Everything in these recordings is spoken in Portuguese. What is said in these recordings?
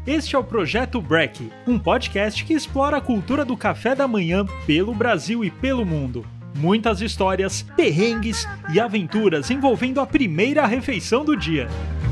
Este é o Projeto Break, um podcast que explora a cultura do café da manhã pelo Brasil e pelo mundo. Muitas histórias, perrengues e aventuras envolvendo a primeira refeição do dia.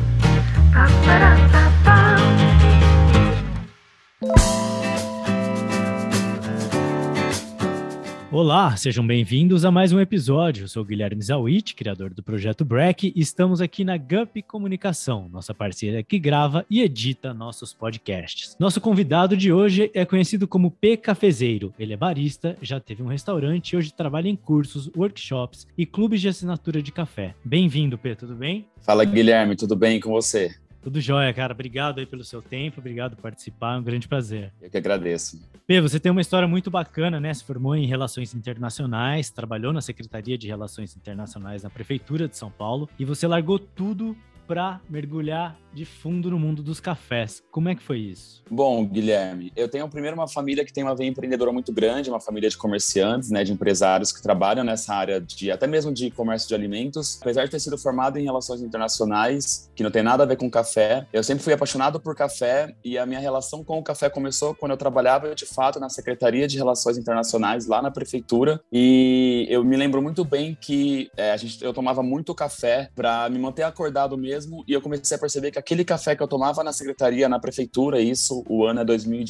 Olá, sejam bem-vindos a mais um episódio. Eu sou o Guilherme Zawit, criador do Projeto Break, e estamos aqui na Gup Comunicação, nossa parceira que grava e edita nossos podcasts. Nosso convidado de hoje é conhecido como P Cafezeiro. Ele é barista, já teve um restaurante e hoje trabalha em cursos, workshops e clubes de assinatura de café. Bem-vindo, P, tudo bem? Fala, Guilherme, tudo bem com você? Tudo jóia, cara. Obrigado aí pelo seu tempo, obrigado por participar, é um grande prazer. Eu que agradeço. P, você tem uma história muito bacana, né? Se formou em Relações Internacionais, trabalhou na Secretaria de Relações Internacionais na Prefeitura de São Paulo e você largou tudo para mergulhar de fundo no mundo dos cafés. Como é que foi isso? Bom, Guilherme, eu tenho primeiro uma família que tem uma veia empreendedora muito grande, uma família de comerciantes, né, de empresários que trabalham nessa área de até mesmo de comércio de alimentos. Apesar de ter sido formado em relações internacionais, que não tem nada a ver com café, eu sempre fui apaixonado por café e a minha relação com o café começou quando eu trabalhava de fato na Secretaria de Relações Internacionais lá na prefeitura, e eu me lembro muito bem que eu tomava muito café para me manter acordado mesmo, e eu comecei a perceber que aquele café que eu tomava na secretaria, na prefeitura, isso, o ano é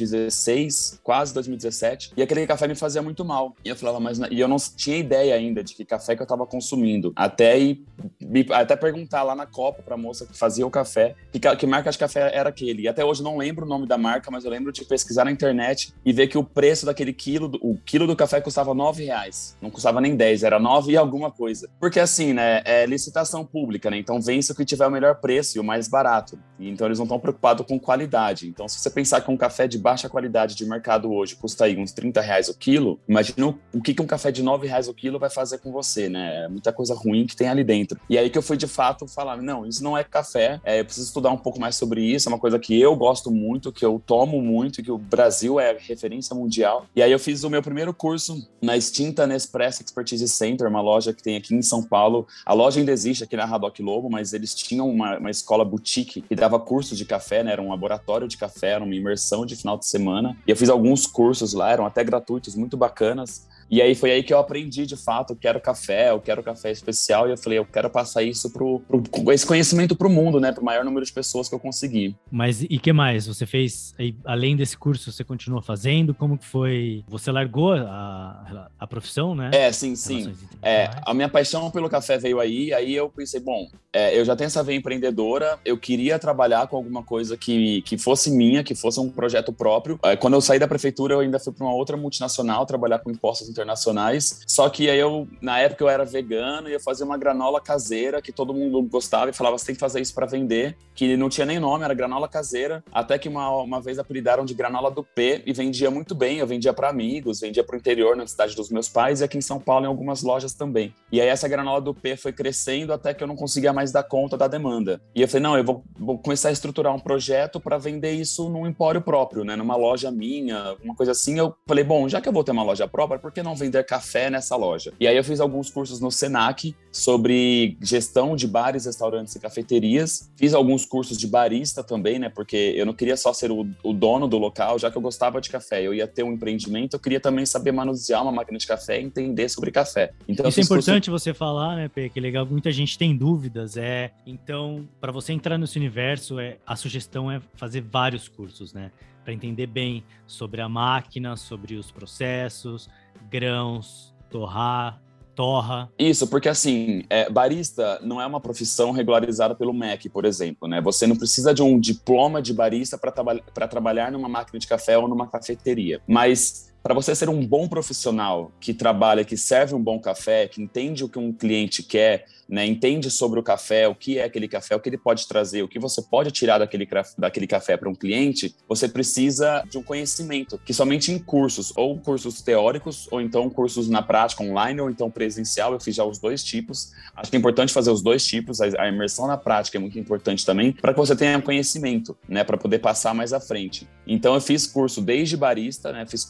2016, quase 2017, e aquele café me fazia muito mal. E eu falava, e eu não tinha ideia ainda de que café que eu estava consumindo. Até perguntar lá na Copa pra moça que fazia o café, que marca de café era aquele. E até hoje não lembro o nome da marca, mas eu lembro de pesquisar na internet e ver que o preço daquele o quilo do café custava R$9. Não custava nem 10, era 9 e alguma coisa. Porque assim, né, é licitação pública, né? Então vence o que tiver o melhor preço e o mais barato. Então eles não estão preocupados com qualidade. Então se você pensar que um café de baixa qualidade de mercado hoje custa aí uns R$30 o quilo, imagina o que um café de R$9 o quilo vai fazer com você, né? É muita coisa ruim que tem ali dentro. E aí que eu fui de fato falar, não, isso não é café, eu preciso estudar um pouco mais sobre isso, é uma coisa que eu gosto muito, que eu tomo muito, que o Brasil é referência mundial. E aí eu fiz o meu primeiro curso na extinta Nespresso Expertise Center, uma loja que tem aqui em São Paulo. A loja ainda existe aqui na Haddock Lobo, mas eles tinham uma escola boutique que dava curso de café, né? Era um laboratório de café, era uma imersão de final de semana. E eu fiz alguns cursos lá, eram até gratuitos, muito bacanas. E aí foi aí que eu aprendi, de fato, eu quero café especial, e eu falei, eu quero passar isso esse conhecimento pro mundo, né, pro maior número de pessoas que eu conseguir. Mas e que mais? Você fez, além desse curso, você continua fazendo? Como que foi? Você largou a profissão, né? Sim. A minha paixão pelo café veio aí eu pensei, bom, eu já tenho essa veia empreendedora, eu queria trabalhar com alguma coisa que fosse minha, que fosse um projeto próprio. Quando eu saí da prefeitura, eu ainda fui para uma outra multinacional trabalhar com impostos internacionais, só que aí na época eu era vegano e eu fazia uma granola caseira que todo mundo gostava e falava, você tem que fazer isso para vender, que não tinha nem nome, era granola caseira, até que uma vez apelidaram de granola do P e vendia muito bem, eu vendia para amigos, vendia para o interior, na cidade dos meus pais e aqui em São Paulo em algumas lojas também. E aí essa granola do P foi crescendo até que eu não conseguia mais dar conta da demanda. E eu falei, não, eu vou começar a estruturar um projeto para vender isso num empório próprio, né, numa loja minha, uma coisa assim. Eu falei, bom, já que eu vou ter uma loja própria, por que não vender café nessa loja? E aí eu fiz alguns cursos no Senac sobre gestão de bares, restaurantes e cafeterias. Fiz alguns cursos de barista também, né? Porque eu não queria só ser o dono do local, já que eu gostava de café. Eu ia ter um empreendimento, eu queria também saber manusear uma máquina de café e entender sobre café. Então, isso é importante você falar, né, Pê? Que legal, muita gente tem dúvidas. Então, para você entrar nesse universo, a sugestão é fazer vários cursos, né? Para entender bem sobre a máquina, sobre os processos, grãos, torra. Isso, porque assim, barista não é uma profissão regularizada pelo MEC, por exemplo, né? Você não precisa de um diploma de barista para trabalhar numa máquina de café ou numa cafeteria. Mas para você ser um bom profissional que trabalha, que serve um bom café, que entende o que um cliente quer, né, entende sobre o café, o que é aquele café, o que ele pode trazer, o que você pode tirar daquele café para um cliente, você precisa de um conhecimento, que somente em cursos, ou cursos teóricos, ou então cursos na prática online, ou então presencial. Eu fiz já os dois tipos. Acho que é importante fazer os dois tipos. A imersão na prática é muito importante também, para que você tenha conhecimento, né, para poder passar mais à frente. Então eu fiz curso desde barista, né, fiz curso no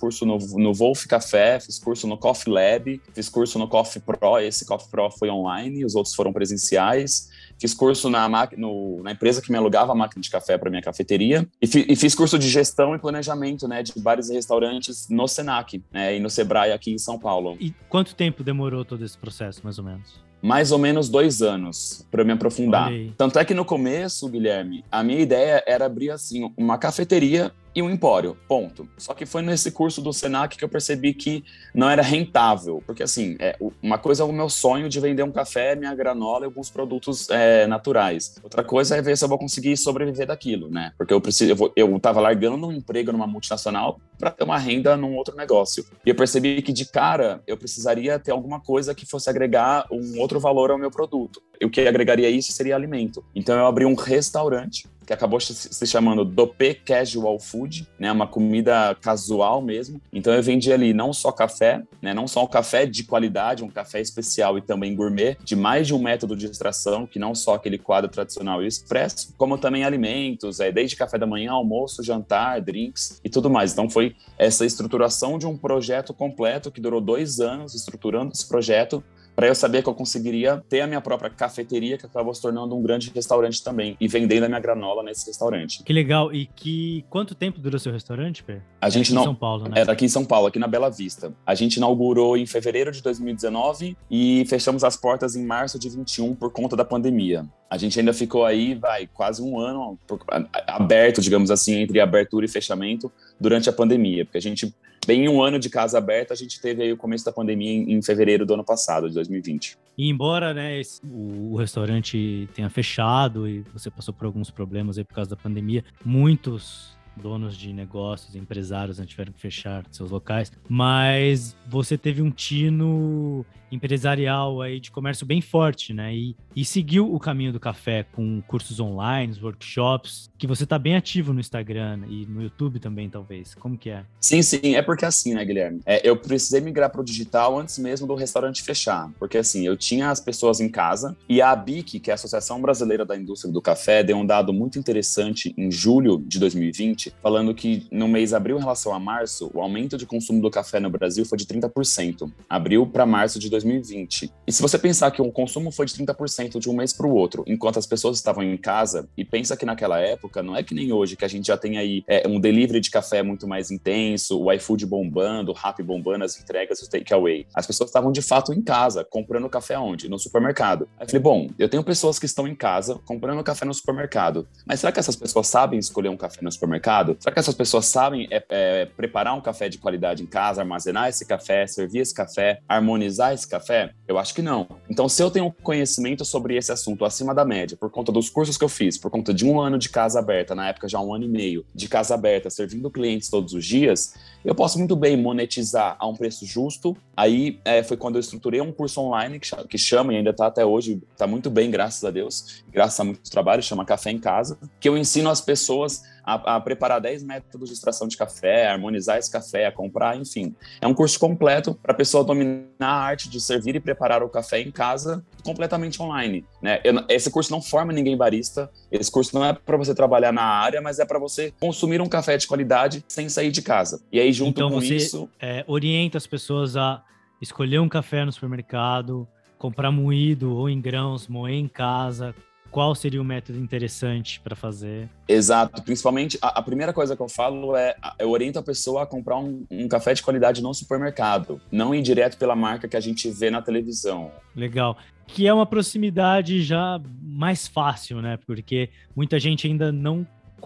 no Wolf Café, fiz curso no Coffee Lab, fiz curso no Coffee Pro, esse Coffee Pro foi online, os outros foram presenciais. Fiz curso na empresa que me alugava a máquina de café para minha cafeteria e fiz curso de gestão e planejamento, né, de bares e restaurantes no Senac, né, e no Sebrae aqui em São Paulo. E quanto tempo demorou todo esse processo, mais ou menos? Mais ou menos 2 anos para me aprofundar. Tanto é que no começo, Guilherme, a minha ideia era abrir assim uma cafeteria e um empório, ponto. Só que foi nesse curso do Senac que eu percebi que não era rentável, porque assim, uma coisa é o meu sonho de vender um café, minha granola e alguns produtos naturais. Outra coisa é ver se eu vou conseguir sobreviver daquilo, né? Porque eu tava largando um emprego numa multinacional para ter uma renda num outro negócio. E eu percebi que de cara eu precisaria ter alguma coisa que fosse agregar um outro valor ao meu produto. E o que agregaria isso seria alimento. Então eu abri um restaurante que acabou se chamando Dopé Casual Food, né, uma comida casual mesmo. Então eu vendi ali não só café, né, não só um café de qualidade, um café especial e também gourmet, de mais de um método de extração, que não só aquele quadro tradicional e expresso, como também alimentos, desde café da manhã, almoço, jantar, drinks e tudo mais. Então foi essa estruturação de um projeto completo que durou 2 anos, estruturando esse projeto, para eu saber que eu conseguiria ter a minha própria cafeteria, que acabou se tornando um grande restaurante também, e vendendo a minha granola nesse restaurante. Que legal. E quanto tempo durou seu restaurante, Pê? A gente aqui em São Paulo, né? Era aqui em São Paulo, aqui na Bela Vista. A gente inaugurou em fevereiro de 2019 e fechamos as portas em março de 21 por conta da pandemia. A gente ainda ficou aí, quase um ano aberto, digamos assim, entre abertura e fechamento durante a pandemia, porque a gente, bem um ano de casa aberta, a gente teve aí o começo da pandemia em fevereiro do ano passado, de 2020. E embora, né, o restaurante tenha fechado e você passou por alguns problemas aí por causa da pandemia, muitos donos de negócios, empresários, né, tiveram que fechar seus locais, mas você teve um tino empresarial aí de comércio bem forte, né? E seguiu o caminho do café com cursos online, workshops, que você tá bem ativo no Instagram e no YouTube também, talvez. Como que é? Sim, é porque assim, né, Guilherme? Eu precisei migrar para o digital antes mesmo do restaurante fechar, porque assim, eu tinha as pessoas em casa e a ABIC, que é a Associação Brasileira da Indústria do Café, deu um dado muito interessante em julho de 2020, falando que no mês abril em relação a março, o aumento de consumo do café no Brasil foi de 30%, abril para março de 2020. E se você pensar que o consumo foi de 30% de um mês para o outro, enquanto as pessoas estavam em casa, e pensa que naquela época, não é que nem hoje, que a gente já tem aí um delivery de café muito mais intenso, o iFood bombando, o Rappi bombando, as entregas, o takeaway. As pessoas estavam de fato em casa, comprando café onde? No supermercado. Aí eu falei, bom, eu tenho pessoas que estão em casa comprando café no supermercado, mas será que essas pessoas sabem escolher um café no supermercado? Será que essas pessoas sabem preparar um café de qualidade em casa, armazenar esse café, servir esse café, harmonizar esse café? Eu acho que não. Então, se eu tenho conhecimento sobre esse assunto acima da média, por conta dos cursos que eu fiz, por conta de um ano de casa aberta, na época já 1 ano e meio de casa aberta, servindo clientes todos os dias, eu posso muito bem monetizar a um preço justo. Aí foi quando eu estruturei um curso online que chama, e ainda está até hoje, está muito bem, graças a Deus, graças a muito trabalho, chama Café em Casa, que eu ensino as pessoas a preparar 10 métodos de extração de café, a harmonizar esse café, a comprar, enfim. É um curso completo para a pessoa dominar a arte de servir e preparar o café em casa completamente online, né? Esse curso não forma ninguém barista, esse curso não é para você trabalhar na área, mas é para você consumir um café de qualidade sem sair de casa. E aí, junto então, com você isso... orienta as pessoas a escolher um café no supermercado, comprar moído ou em grãos, moer em casa. Qual seria o método interessante para fazer? Exato, principalmente a primeira coisa que eu falo eu oriento a pessoa a comprar um café de qualidade no supermercado, não ir direto pela marca que a gente vê na televisão. Legal, que é uma proximidade já mais fácil, né? Porque muita gente ainda não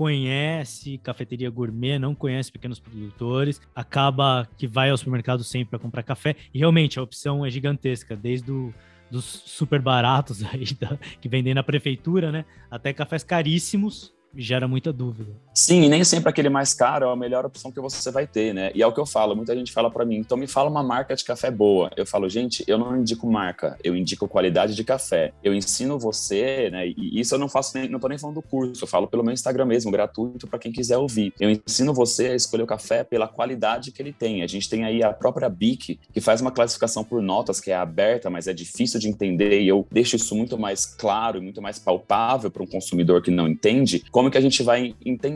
conhece cafeteria gourmet, não conhece pequenos produtores, acaba que vai ao supermercado sempre para comprar café, e realmente a opção é gigantesca, desde dos super baratos aí que vendem na prefeitura, né? Até cafés caríssimos, gera muita dúvida. Sim, e nem sempre aquele mais caro é a melhor opção que você vai ter, né? E é o que eu falo, muita gente fala pra mim, então me fala uma marca de café boa. Eu falo, gente, eu não indico marca, eu indico qualidade de café. Eu ensino você, né? E isso eu não faço não tô nem falando do curso, eu falo pelo meu Instagram mesmo, gratuito pra quem quiser ouvir. Eu ensino você a escolher o café pela qualidade que ele tem. A gente tem aí a própria BIC, que faz uma classificação por notas, que é aberta, mas é difícil de entender, e eu deixo isso muito mais claro e muito mais palpável para um consumidor que não entende, como que a gente vai entender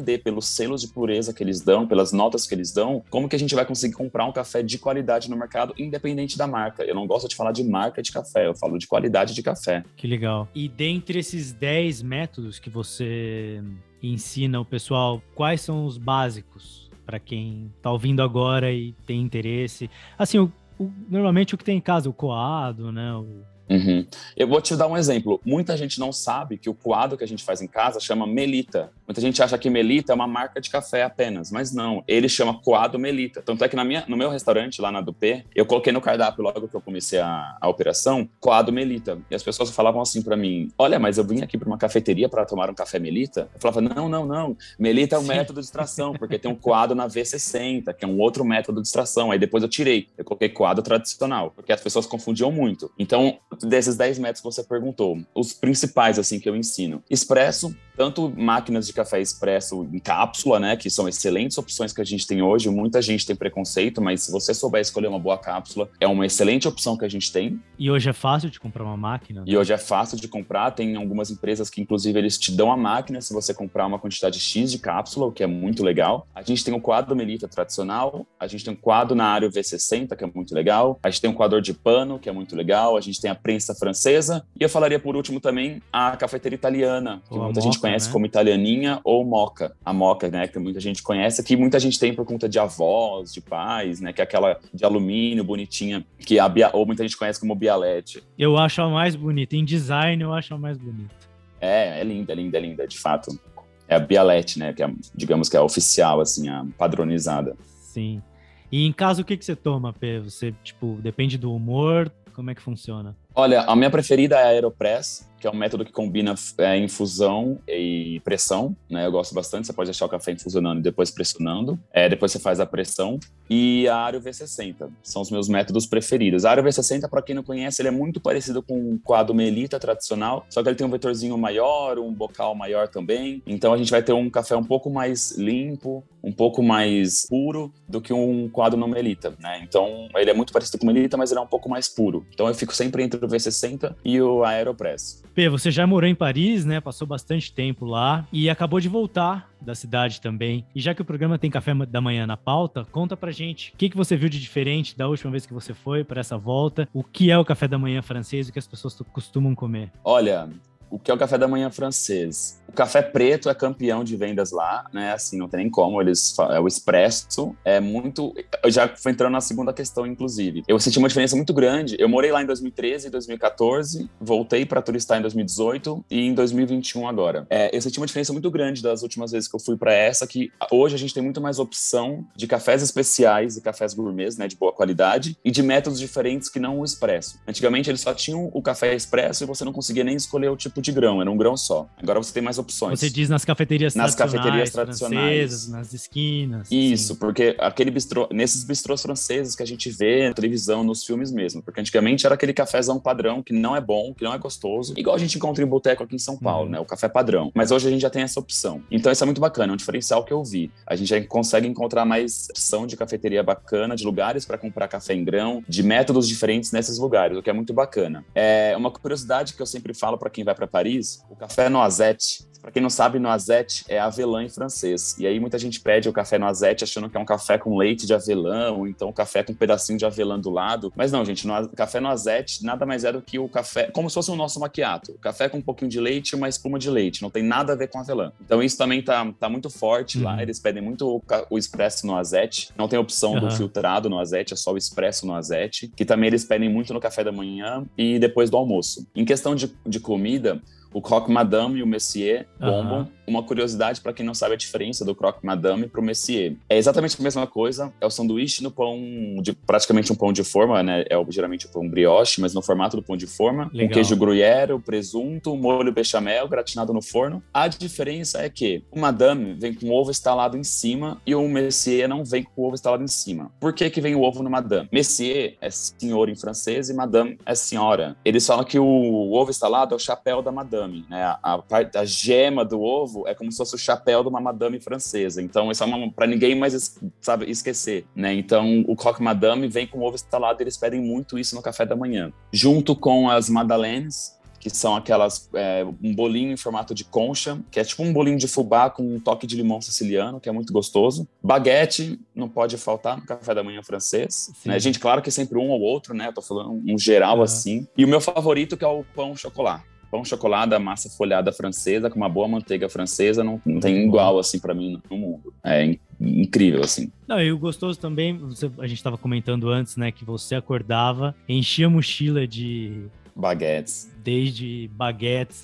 entender pelos selos de pureza que eles dão, pelas notas que eles dão, como que a gente vai conseguir comprar um café de qualidade no mercado, independente da marca. Eu não gosto de falar de marca de café, eu falo de qualidade de café. Que legal. E dentre esses 10 métodos que você ensina o pessoal, quais são os básicos para quem está ouvindo agora e tem interesse? Assim, normalmente o que tem em casa, o coado, né? Uhum. Eu vou te dar um exemplo. Muita gente não sabe que o coado que a gente faz em casa chama Melita. Muita gente acha que Melita é uma marca de café apenas, mas não. Ele chama coado Melita. Tanto é que no meu restaurante, lá na Dupé, eu coloquei no cardápio logo que eu comecei a operação, coado Melita. E as pessoas falavam assim pra mim, olha, mas eu vim aqui pra uma cafeteria para tomar um café Melita? Eu falava, não. Melita é o método de extração, porque tem um coado na V60, que é um outro método de extração. Aí depois eu tirei. Eu coloquei coado tradicional, porque as pessoas confundiam muito. Então, desses 10 métodos que você perguntou, os principais, assim, que eu ensino. Expresso, tanto máquinas de café expresso em cápsula, né, que são excelentes opções que a gente tem hoje. Muita gente tem preconceito, mas se você souber escolher uma boa cápsula, é uma excelente opção que a gente tem. E hoje é fácil de comprar uma máquina? Né? E hoje é fácil de comprar. Tem algumas empresas que, inclusive, eles te dão a máquina se você comprar uma quantidade X de cápsula, o que é muito legal. A gente tem o coado Melita tradicional, a gente tem um coado na Ario V60, que é muito legal. A gente tem um coador de pano, que é muito legal. A gente tem a prensa francesa. E eu falaria, por último, também a cafeteira italiana, que muita gente conhece, né, como italianinha ou moca. A moca, né, que muita gente conhece, que muita gente tem por conta de avós, de pais, né, que é aquela de alumínio bonitinha, que ou muita gente conhece como Bialetti. Eu acho a mais bonita. Em design, eu acho a mais bonita. É linda, de fato. É a Bialetti, né, que é, digamos que é a oficial, assim, a padronizada. Sim. E em casa, o que você toma, Pê? Você, tipo, depende do humor? Como é que funciona? Olha, a minha preferida é a Aeropress, que é um método que combina infusão e pressão, né? Eu gosto bastante, você pode deixar o café infusionando e depois pressionando. Depois você faz a pressão. E a Ario V60, são os meus métodos preferidos. A Ario V60, para quem não conhece, ele é muito parecido com o coado Melita tradicional, só que ele tem um vetorzinho maior, um bocal maior também. Então a gente vai ter um café um pouco mais limpo, um pouco mais puro do que um coado não Melita, né? Então ele é muito parecido com o Melita, mas ele é um pouco mais puro. Então eu fico sempre entre o V60 e o Aeropress. Pê, você já morou em Paris, né? Passou bastante tempo lá e acabou de voltar da cidade também. E já que o programa tem café da manhã na pauta, conta pra gente o que você viu de diferente da última vez que você foi para essa volta, o que é o café da manhã francês, o que as pessoas costumam comer. Olha, o que é o café da manhã francês? O café preto é campeão de vendas lá, né? Assim, não tem nem como. O expresso é muito... Eu já fui entrando na segunda questão, inclusive. Eu senti uma diferença muito grande. Eu morei lá em 2013 e 2014, voltei para turistar em 2018 e em 2021 agora. Eu senti uma diferença muito grande das últimas vezes que eu fui para essa, que hoje a gente tem muito mais opção de cafés especiais e cafés gourmets, né? De boa qualidade e de métodos diferentes que não o expresso. Antigamente eles só tinham o café expresso e você não conseguia nem escolher o tipo de grão, era um grão só. Agora você tem mais opções. Você diz nas cafeterias tradicionais, francesas, nas esquinas. Isso, sim. Porque nesses bistrôs franceses que a gente vê na televisão, nos filmes mesmo. Porque antigamente era aquele cafezão padrão que não é bom, que não é gostoso. Igual a gente encontra em boteco aqui em São Paulo, né? O café padrão. Mas hoje a gente já tem essa opção. Então isso é muito bacana, é um diferencial que eu vi. A gente já consegue encontrar mais opção de cafeteria bacana, de lugares para comprar café em grão, de métodos diferentes nesses lugares, o que é muito bacana. Uma curiosidade que eu sempre falo para quem vai para Paris, o café noisette. Para quem não sabe, noisette é avelã em francês. E aí muita gente pede o café noisette achando que é um café com leite de avelã, ou então um café com um pedacinho de avelã do lado. Mas não, gente, café noisette nada mais é do que o café, como se fosse o nosso macchiato. Café com um pouquinho de leite e uma espuma de leite. Não tem nada a ver com avelã. Então isso também tá muito forte lá. Eles pedem muito o expresso noisette. Não tem opção do filtrado noisette, é só o expresso noisette. Que também eles pedem muito no café da manhã e depois do almoço. Em questão de comida, o Croque Madame e o Messier bombam. Uma curiosidade para quem não sabe a diferença do Croque Madame para o Messier. É exatamente a mesma coisa, é o sanduíche no pão, praticamente um pão de forma, né? Geralmente o pão brioche, mas no formato do pão de forma. Legal. Com queijo gruyère, o presunto, molho bechamel, gratinado no forno. A diferença é que o Madame vem com ovo estalado em cima e o Messier não vem com ovo estalado em cima. Por que vem o ovo no Madame? Messier é senhor em francês e Madame é senhora. Eles falam que o ovo estalado é o chapéu da Madame, né? A gema do ovo é como se fosse o chapéu de uma madame francesa. Então, isso é para ninguém mais esquecer, né? Então, o Croque Madame vem com ovo estalado e eles pedem muito isso no café da manhã. Junto com as madeleines, que são um bolinho em formato de concha, que é tipo um bolinho de fubá com um toque de limão siciliano, que é muito gostoso. Baguete não pode faltar no café da manhã francês, né? Gente, claro que sempre um ou outro, né? Eu tô falando um geral assim. E o meu favorito que é o pão chocolate. Pão chocolate, massa folhada francesa, com uma boa manteiga francesa, não tem igual, assim, para mim, no mundo. É incrível, assim. Não, e o gostoso também, a gente estava comentando antes, né, que você acordava, enchia a mochila de... baguetes. Desde baguetes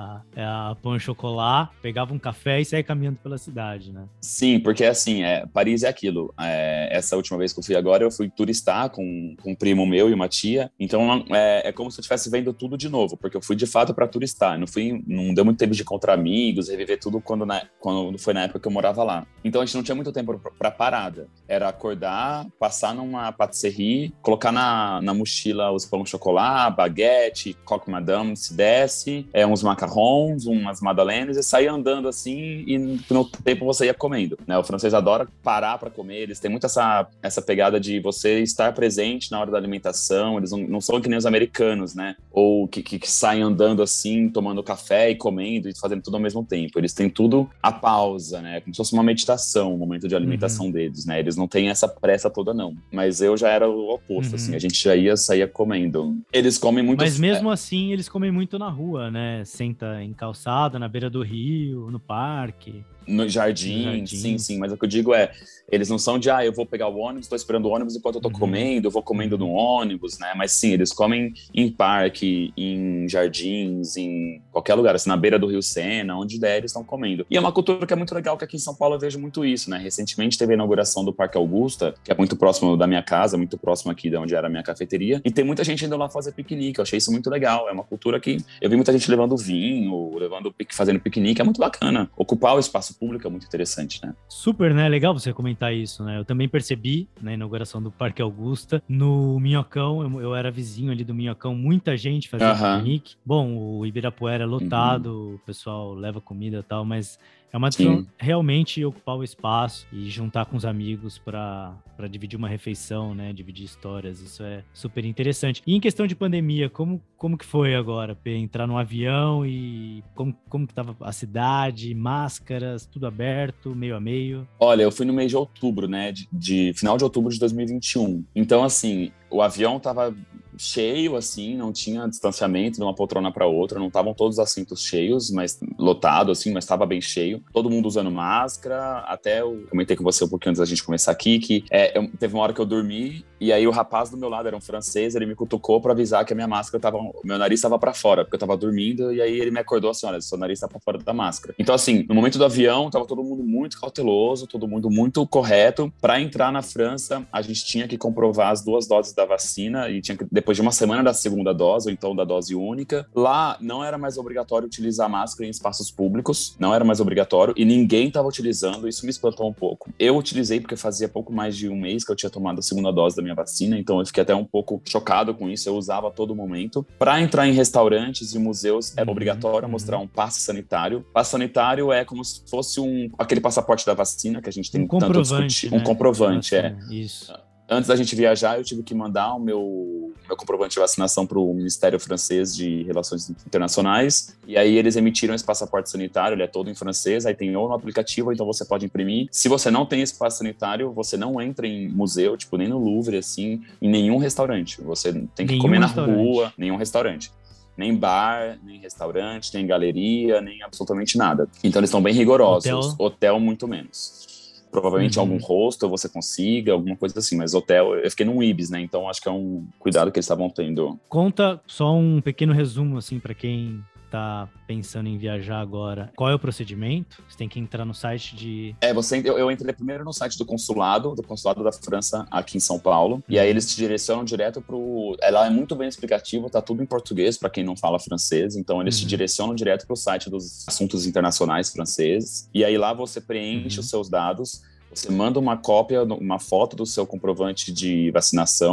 a pão e chocolate, pegava um café e saía caminhando pela cidade, né? Sim, porque assim, Paris é aquilo. Essa última vez que eu fui agora, eu fui turistar com um primo meu e uma tia. Então é como se eu estivesse vendo tudo de novo, porque eu fui de fato para turistar. Não deu muito tempo de encontrar amigos, reviver tudo quando foi na época que eu morava lá. Então a gente não tinha muito tempo para parada. Era acordar, passar numa patisserie, colocar na mochila os pão de chocolate, baguete, coque madame, se desce, uns macarrons, umas madaleines, e sair andando assim, e no tempo você ia comendo, né? O francês adora parar para comer, eles têm muito essa pegada de você estar presente na hora da alimentação, eles não são que nem os americanos, né? Ou que saem andando assim, tomando café e comendo e fazendo tudo ao mesmo tempo. Eles têm tudo a pausa, né? Como se fosse uma meditação, um momento de alimentação deles, né? Eles não têm essa pressa toda, não. Mas eu já era o oposto, assim, a gente saía comendo. Eles comem muito... Mas mesmo assim, eles comem muito na rua, né? Senta em calçada, na beira do rio, no parque. No jardim, sim, mas o que eu digo eles não são de, eu vou pegar o ônibus, tô esperando o ônibus enquanto eu tô comendo, eu vou comendo no ônibus, né, mas sim, eles comem em parque, em jardins, em qualquer lugar, assim, na beira do Rio Sena, onde der, eles estão comendo. E é uma cultura que é muito legal, que aqui em São Paulo eu vejo muito isso, né, recentemente teve a inauguração do Parque Augusta, que é muito próximo da minha casa, muito próximo aqui de onde era a minha cafeteria, e tem muita gente indo lá fazer piquenique, eu achei isso muito legal, é uma cultura que eu vi muita gente levando vinho, fazendo piquenique, é muito bacana, ocupar o espaço público é muito interessante, né. Super, né, legal você comentar isso, né? Eu também percebi na inauguração do Parque Augusta, no Minhocão, eu era vizinho ali do Minhocão, muita gente fazendo piquenique. Bom, o Ibirapuera é lotado, o pessoal leva comida e tal, mas é uma decisão realmente ocupar o espaço e juntar com os amigos para dividir uma refeição, né? Dividir histórias, isso é super interessante. E em questão de pandemia, como que foi agora, Pê? Entrar no avião e como que tava a cidade, máscaras, tudo aberto, meio a meio? Olha, eu fui no mês de outubro, né? De final de outubro de 2021. Então, assim, o avião tava cheio, assim, não tinha distanciamento de uma poltrona para outra, não estavam todos os assentos cheios, mas lotado, assim, mas estava bem cheio. Todo mundo usando máscara, até eu comentei com você um pouquinho antes da gente começar aqui, que teve uma hora que eu dormi, e aí o rapaz do meu lado era um francês, ele me cutucou para avisar que a minha máscara meu nariz estava para fora, porque eu tava dormindo, e aí ele me acordou assim, olha, seu nariz tá para fora da máscara. Então, assim, no momento do avião, tava todo mundo muito cauteloso, todo mundo muito correto. Para entrar na França, a gente tinha que comprovar as 2 doses da vacina, e tinha que, depois de uma semana da segunda dose, ou então da dose única. Lá não era mais obrigatório utilizar máscara em espaços públicos, não era mais obrigatório, e ninguém estava utilizando, isso me espantou um pouco. Eu utilizei porque fazia pouco mais de um mês que eu tinha tomado a segunda dose da minha vacina, então eu fiquei até um pouco chocado com isso, eu usava a todo momento. Para entrar em restaurantes e museus, é obrigatório mostrar um passe sanitário. Passe sanitário é como se fosse aquele passaporte da vacina que a gente tem tanto discutir. Né? Um comprovante, Isso. Antes da gente viajar, eu tive que mandar o meu comprovante de vacinação para o Ministério Francês de Relações Internacionais, e aí eles emitiram esse passaporte sanitário, ele é todo em francês, aí tem ou no aplicativo, então você pode imprimir. Se você não tem esse passe sanitário, você não entra em museu, tipo, nem no Louvre, assim, em nenhum restaurante. Você tem que comer na rua, nenhum restaurante. Nem bar, nem restaurante, nem galeria, nem absolutamente nada. Então eles estão bem rigorosos. Hotel muito menos. Provavelmente algum hostel você consiga, alguma coisa assim, mas hotel, eu fiquei num Ibis, né? Então acho que é um cuidado que eles estavam tendo. Conta só um pequeno resumo, assim, para quem tá pensando em viajar agora. Qual é o procedimento? Você tem que entrar no site de... Eu entrei primeiro no site do consulado da França aqui em São Paulo, e aí eles te direcionam direto lá é muito bem explicativo, tá tudo em português para quem não fala francês, então eles te direcionam direto pro site dos assuntos internacionais franceses, e aí lá você preenche os seus dados, você manda uma cópia, uma foto do seu comprovante de vacinação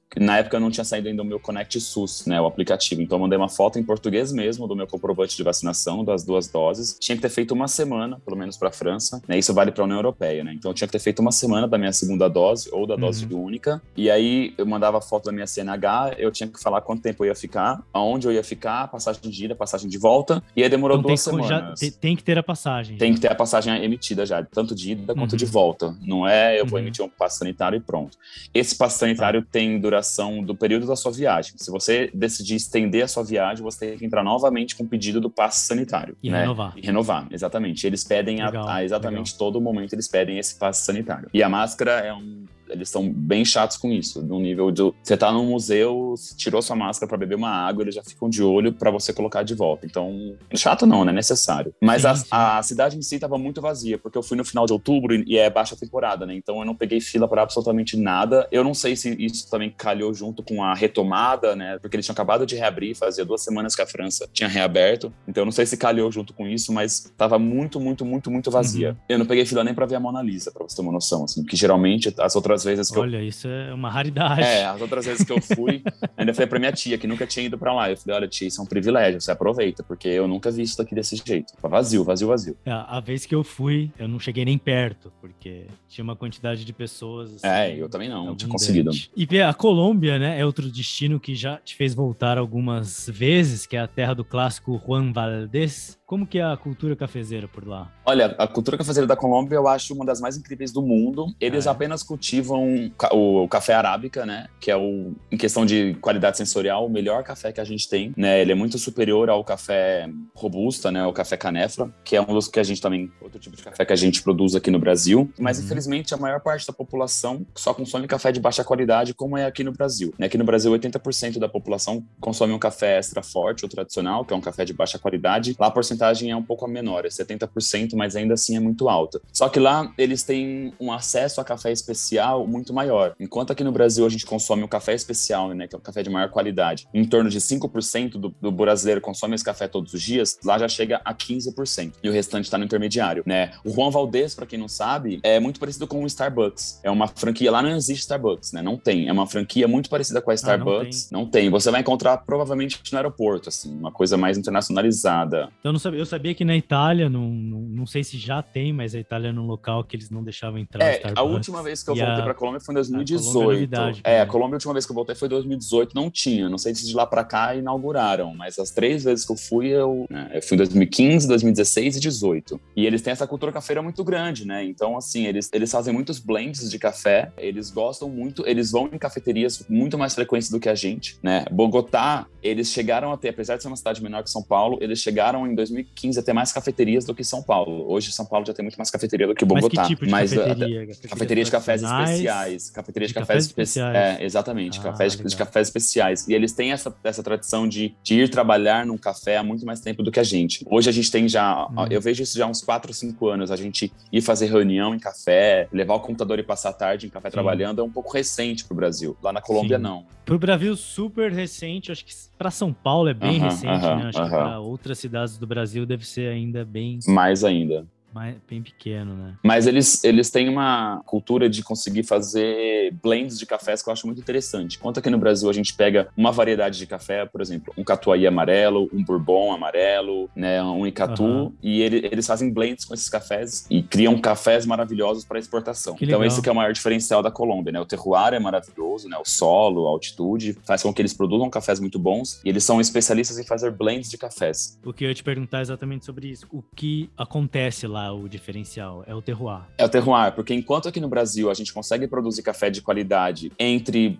Na época eu não tinha saído ainda o meu Connect SUS, né, o aplicativo. Então eu mandei uma foto em português mesmo do meu comprovante de vacinação, das 2 doses. Tinha que ter feito uma semana, pelo menos para a França, né? Isso vale para a União Europeia, né? Então eu tinha que ter feito uma semana da minha segunda dose ou da dose única. E aí eu mandava a foto da minha CNH, eu tinha que falar quanto tempo eu ia ficar, aonde eu ia ficar, passagem de ida, passagem de volta. E aí demorou então 2 semanas. Tem que ter a passagem. Tem que ter a passagem emitida já, tanto de ida quanto de volta. Não é eu vou emitir um passe sanitário e pronto. Esse passe sanitário tem duração do período da sua viagem. Se você decidir estender a sua viagem, você tem que entrar novamente com o pedido do passe sanitário. E né? renovar. E renovar, exatamente. Eles pedem a exatamente todo momento, eles pedem esse passe sanitário. E a máscara eles são bem chatos com isso, no nível de você tá num museu, tirou sua máscara para beber uma água, eles já ficam de olho para você colocar de volta. Então, chato não, né? Necessário. Mas a cidade em si tava muito vazia, porque eu fui no final de outubro e é baixa temporada, né? Então eu não peguei fila para absolutamente nada. Eu não sei se isso também calhou junto com a retomada, né? Porque eles tinham acabado de reabrir, fazia 2 semanas que a França tinha reaberto. Então eu não sei se calhou junto com isso, mas tava muito vazia. Eu não peguei fila nem para ver a Mona Lisa, para você ter uma noção, assim, que geralmente as outras vezes que Olha, isso é uma raridade. as outras vezes que eu fui, ainda falei pra minha tia, que nunca tinha ido pra lá. Eu falei, olha, tia, isso é um privilégio, você aproveita, porque eu nunca vi isso daqui desse jeito. Vazio. A vez que eu fui, eu não cheguei nem perto, porque tinha uma quantidade de pessoas. Assim, eu também não tinha conseguido. E a Colômbia, né, é outro destino que já te fez voltar algumas vezes, que é a terra do clássico Juan Valdez. Como que é a cultura cafezeira por lá? Olha, a cultura cafezeira da Colômbia eu acho uma das mais incríveis do mundo. Eles apenas cultivam o café arábica, né? Que é em questão de qualidade sensorial, o melhor café que a gente tem, né? Ele é muito superior ao café robusta, né? O café canefra, que é um dos que a gente também, outro tipo de café que a gente produz aqui no Brasil. Mas, infelizmente, a maior parte da população só consome café de baixa qualidade, como é aqui no Brasil. Aqui no Brasil, 80% da população consome um café extra forte, ou tradicional, que é um café de baixa qualidade. Lá a porcentagem é um pouco menor, é 70%, mas ainda assim é muito alta. Só que lá eles têm um acesso a café especial muito maior. Enquanto aqui no Brasil a gente consome o café especial, né, que é um café de maior qualidade, em torno de 5% do brasileiro consome esse café todos os dias, lá já chega a 15%. E o restante está no intermediário, né? O Juan Valdez, para quem não sabe, é muito parecido com o Starbucks. É uma franquia, lá não existe Starbucks, né? Não tem. É uma franquia muito parecida com a Starbucks. Não tem. Você vai encontrar provavelmente no aeroporto, assim, uma coisa mais internacionalizada. Então eu sabia que na Itália, não sei se já tem, mas a Itália era um local que eles não deixavam entrar. A última vez que eu voltei pra Colômbia foi em 2018. A Colômbia, a última vez que eu voltei foi em 2018, não tinha. Não sei se de lá pra cá inauguraram, mas as 3 vezes que eu fui, eu fui em 2015, 2016 e 2018. E eles têm essa cultura cafeira muito grande, né? Então, assim, eles fazem muitos blends de café, eles gostam muito, eles vão em cafeterias muito mais frequentes do que a gente, né? Bogotá, eles chegaram a ter, apesar de ser uma cidade menor que São Paulo, eles chegaram em 2015 a ter mais cafeterias do que São Paulo. Hoje, São Paulo já tem muito mais cafeteria do que Bogotá. Mas que tipo de cafeteria? Cafeteria de cafés especiais. Cafeteria de cafés especiais. Exatamente. Cafés de cafés especiais. E eles têm essa tradição de ir trabalhar num café há muito mais tempo do que a gente. Hoje a gente tem já, eu vejo isso já há uns 4 ou 5 anos, a gente ir fazer reunião em café, levar o computador e passar a tarde em café trabalhando, é um pouco recente pro Brasil. Lá na Colômbia, não. Pro Brasil, super recente. Acho que para São Paulo é bem recente, né? Acho que para outras cidades do Brasil deve ser ainda bem... Mais ainda. Bem pequeno, né? Mas eles têm uma cultura de conseguir fazer blends de cafés que eu acho muito interessante. Enquanto aqui no Brasil a gente pega uma variedade de café, por exemplo, um catuai amarelo, um bourbon amarelo, né, um icatu, e eles fazem blends com esses cafés e criam cafés maravilhosos para exportação. Então esse que é o maior diferencial da Colômbia, né? O terroir é maravilhoso, né? O solo, a altitude, faz com que eles produzam cafés muito bons e eles são especialistas em fazer blends de cafés. O que eu ia te perguntar exatamente sobre isso. O que acontece lá? O diferencial é o terroir. É o terroir, porque enquanto aqui no Brasil a gente consegue produzir café de qualidade entre,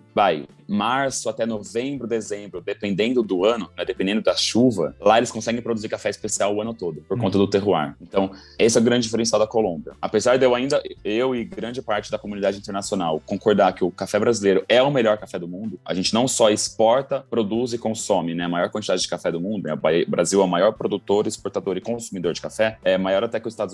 março até novembro, dezembro, dependendo do ano, né, dependendo da chuva, lá eles conseguem produzir café especial o ano todo, por conta do terroir. Então, esse é o grande diferencial da Colômbia. Apesar de eu e grande parte da comunidade internacional concordar que o café brasileiro é o melhor café do mundo, a gente não só exporta, produz e consome, né, a maior quantidade de café do mundo, né, o Brasil é o maior produtor, exportador e consumidor de café, é maior até que os Estados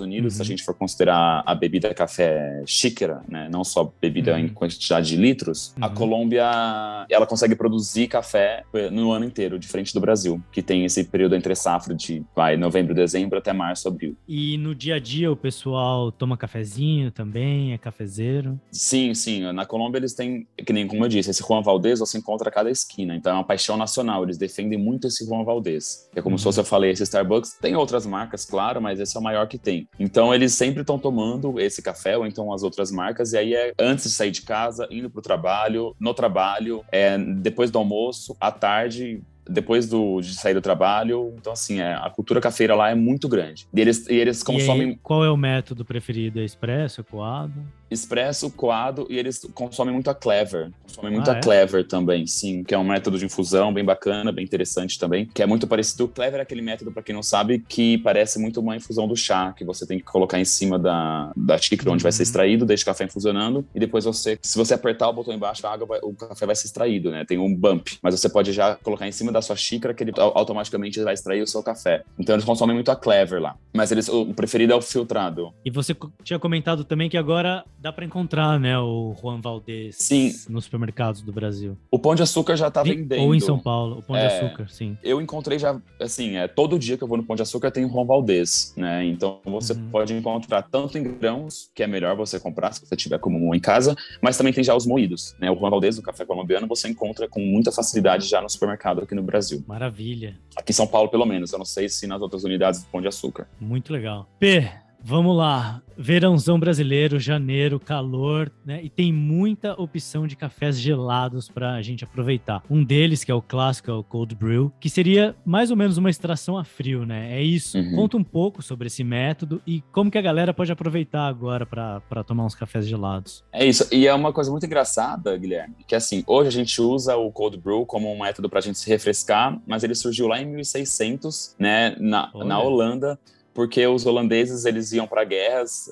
Unidos, se a gente for considerar a bebida café xícara, né, não só bebida em quantidade de litros, a Colômbia, ela consegue produzir café no ano inteiro, diferente do Brasil, que tem esse período entre safra de novembro, dezembro até março, abril. E no dia a dia o pessoal toma cafezinho também, é cafezeiro? Sim, sim. Na Colômbia eles têm, que nem como eu disse, esse Juan Valdez você encontra a cada esquina, então é uma paixão nacional, eles defendem muito esse Juan Valdez. É como se fosse, eu falei, esse Starbucks, tem outras marcas, claro, mas esse é o maior que tem. Então eles sempre estão tomando esse café ou então as outras marcas, e aí é antes de sair de casa, indo pro trabalho, no trabalho, depois do almoço, à tarde, depois de sair do trabalho. Então, assim, a cultura cafeira lá é muito grande. E eles consomem... E aí, qual é o método preferido? É expresso, é coado? Expresso, coado, e eles consomem muito a Clever. Consomem muito a Clever também, sim, que é um método de infusão bem bacana, bem interessante também, que é muito parecido. O Clever é aquele método, para quem não sabe, que parece muito uma infusão do chá, que você tem que colocar em cima da xícara onde vai ser extraído, deixa o café infusionando, e depois se você apertar o botão embaixo, o café vai ser extraído, né? Tem um bump, mas você pode já colocar em cima da sua xícara, que ele automaticamente vai extrair o seu café. Então eles consomem muito a Clever lá, mas o preferido é o filtrado. E você tinha comentado também que agora dá para encontrar, né, o Juan Valdez nos supermercados do Brasil. O Pão de Açúcar já tá vendendo. Ou em São Paulo, o Pão de Açúcar, sim. Eu encontrei já, assim, todo dia que eu vou no Pão de Açúcar tem o Juan Valdez, né? Então você pode encontrar tanto em grãos, que é melhor você comprar se você tiver como em casa, mas também tem já os moídos, né? O Juan Valdez, do café colombiano, você encontra com muita facilidade já no supermercado aqui no Brasil. Maravilha. Aqui em São Paulo, pelo menos. Eu não sei se nas outras unidades do Pão de Açúcar. Muito legal. Vamos lá, verãozão brasileiro, janeiro, calor, né? E tem muita opção de cafés gelados pra gente aproveitar. Um deles, que é o clássico, é o Cold Brew, que seria mais ou menos uma extração a frio, né? É isso. Conta um pouco sobre esse método e como que a galera pode aproveitar agora pra tomar uns cafés gelados. É isso, e é uma coisa muito engraçada, Guilherme, que assim, hoje a gente usa o Cold Brew como um método pra gente se refrescar, mas ele surgiu lá em 1600, né, na Holanda, porque os holandeses, eles iam para guerras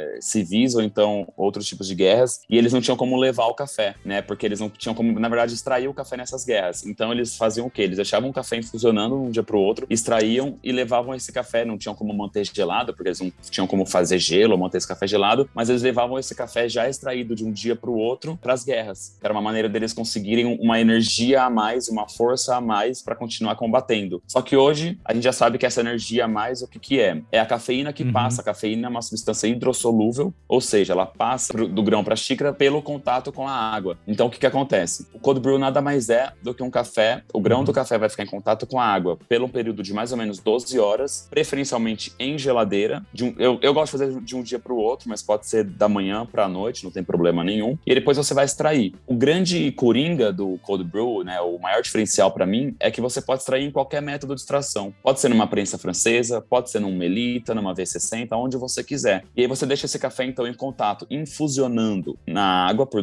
civis ou então outros tipos de guerras, e eles não tinham como levar o café, né? Porque eles não tinham como, na verdade, extrair o café nessas guerras. Então eles faziam o quê? Eles deixavam o café infusionando de um dia para o outro, extraíam e levavam esse café. Não tinham como manter gelado, porque eles não tinham como fazer gelo ou manter esse café gelado, mas eles levavam esse café já extraído de um dia para o outro para as guerras. Era uma maneira deles conseguirem uma energia a mais, uma força a mais para continuar combatendo. Só que hoje a gente já sabe que essa energia a mais, o que é? É a cafeína que passa. A cafeína é uma substância hidrossolúvel, ou seja, ela passa do grão para a xícara pelo contato com a água. Então, o que acontece? O Cold Brew nada mais é do que um café. O grão do café vai ficar em contato com a água pelo um período de mais ou menos 12 horas, preferencialmente em geladeira. Eu gosto de fazer de um dia para o outro, mas pode ser da manhã para a noite, não tem problema nenhum. E depois você vai extrair. O grande coringa do Cold Brew, né, o maior diferencial para mim, é que você pode extrair em qualquer método de extração. Pode ser numa prensa francesa, pode ser num Melita, numa V60, onde você quiser. E aí você deixa esse café, então, em contato, infusionando na água por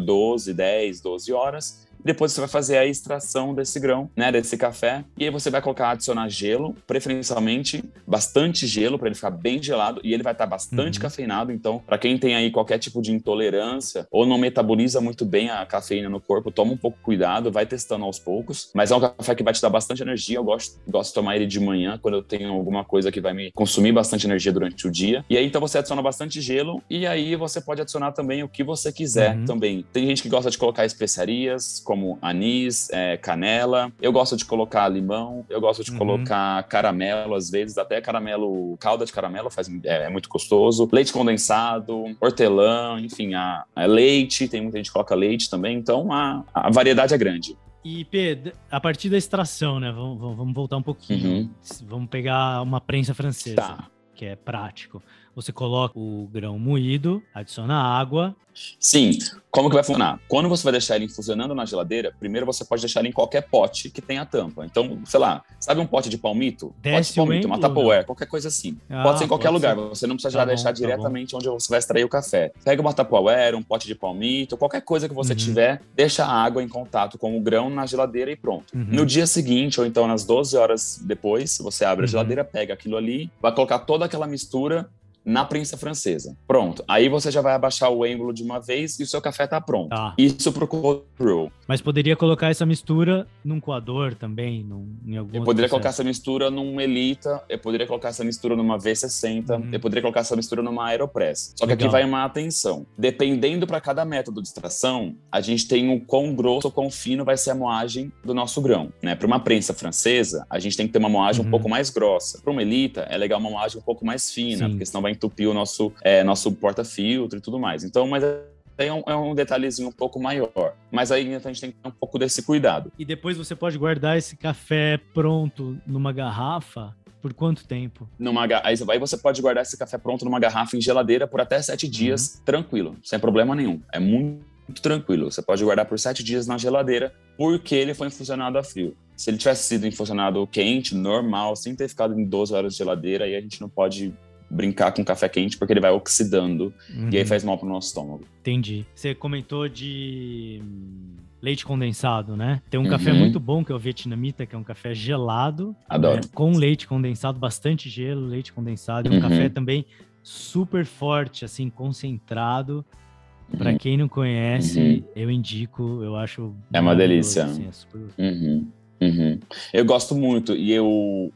12 horas. Depois você vai fazer a extração desse grão, né, desse café, e aí você vai adicionar gelo, preferencialmente bastante gelo, para ele ficar bem gelado, e ele vai estar bastante cafeinado. Então, para quem tem aí qualquer tipo de intolerância ou não metaboliza muito bem a cafeína no corpo, toma um pouco cuidado, vai testando aos poucos, mas é um café que vai te dar bastante energia. Eu gosto de tomar ele de manhã, quando eu tenho alguma coisa que vai me consumir bastante energia durante o dia. E aí, então, você adiciona bastante gelo, e aí você pode adicionar também o que você quiser também. Tem gente que gosta de colocar especiarias, como anis, canela. Eu gosto de colocar limão, eu gosto de colocar caramelo, às vezes, até caramelo, calda de caramelo é muito gostoso. Leite condensado, hortelã, enfim, leite, tem muita gente que coloca leite também, então a variedade é grande. E, Pedro, a partir da extração, né? Vamos voltar um pouquinho. Vamos pegar uma prensa francesa, que é prático. Você coloca o grão moído, adiciona água. Sim. Como que vai funcionar? Quando você vai deixar ele infusionando na geladeira, primeiro você pode deixar ele em qualquer pote que tenha tampa. Então, sei lá, sabe um pote de palmito? Pote de palmito, uma Tupperware, qualquer coisa assim. Pode ser em qualquer lugar, você não precisa já deixar diretamente onde você vai extrair o café. Pega uma Tupperware, um pote de palmito, qualquer coisa que você tiver, deixa a água em contato com o grão na geladeira e pronto. No dia seguinte, ou então nas 12 horas depois, você abre a geladeira, pega aquilo ali, vai colocar toda aquela mistura na prensa francesa. Pronto. Aí você já vai abaixar o êmbolo de uma vez e o seu café tá pronto. Tá. Isso pro cold brew. Mas poderia colocar essa mistura num coador também, em algum Eu outro poderia processo. colocar essa mistura num Melita, eu poderia colocar essa mistura numa V60, eu poderia colocar essa mistura numa Aeropress. Só que Legal. aqui vai uma atenção. Dependendo para cada método de extração, a gente tem o quão grosso ou quão fino vai ser a moagem do nosso grão, né? Para uma prensa francesa, a gente tem que ter uma moagem um pouco mais grossa. Para uma Melita, é legal uma moagem um pouco mais fina, Sim. porque senão vai entupir o nosso porta-filtro e tudo mais. Então, mas é um detalhezinho um pouco maior. Mas aí então, a gente tem que ter um pouco desse cuidado. E depois você pode guardar esse café pronto numa garrafa por quanto tempo? Aí você pode guardar esse café pronto numa garrafa em geladeira por até 7 dias, tranquilo, sem problema nenhum. É muito tranquilo. Você pode guardar por 7 dias na geladeira porque ele foi infusionado a frio. Se ele tivesse sido infusionado quente, normal, sem ter ficado em 12 horas de geladeira, aí a gente não pode brincar com café quente porque ele vai oxidando e aí faz mal pro nosso estômago. Entendi. Você comentou de leite condensado, né? Tem um café muito bom que é o vietnamita, que é um café gelado. Adoro. Com leite condensado, bastante gelo, leite condensado. E um café também super forte, assim, concentrado. Pra quem não conhece, eu indico, eu acho... É uma delícia. Assim, é super... Eu gosto muito. E o